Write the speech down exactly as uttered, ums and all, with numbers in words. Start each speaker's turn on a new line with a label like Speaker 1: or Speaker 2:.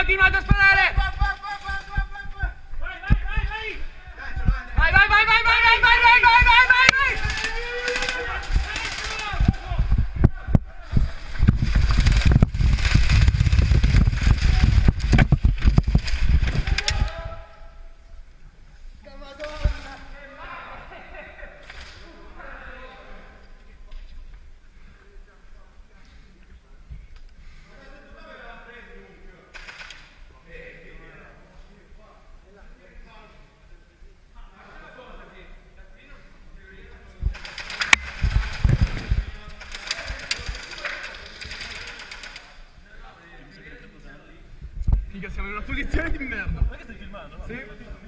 Speaker 1: Continuate a sparare! Vai, vai, vai, vai, vai, vai, vai, vai, vai, vai, vai, vai! Mica siamo in una posizione di merda.
Speaker 2: Ma che stai filmando? No?
Speaker 1: Sì.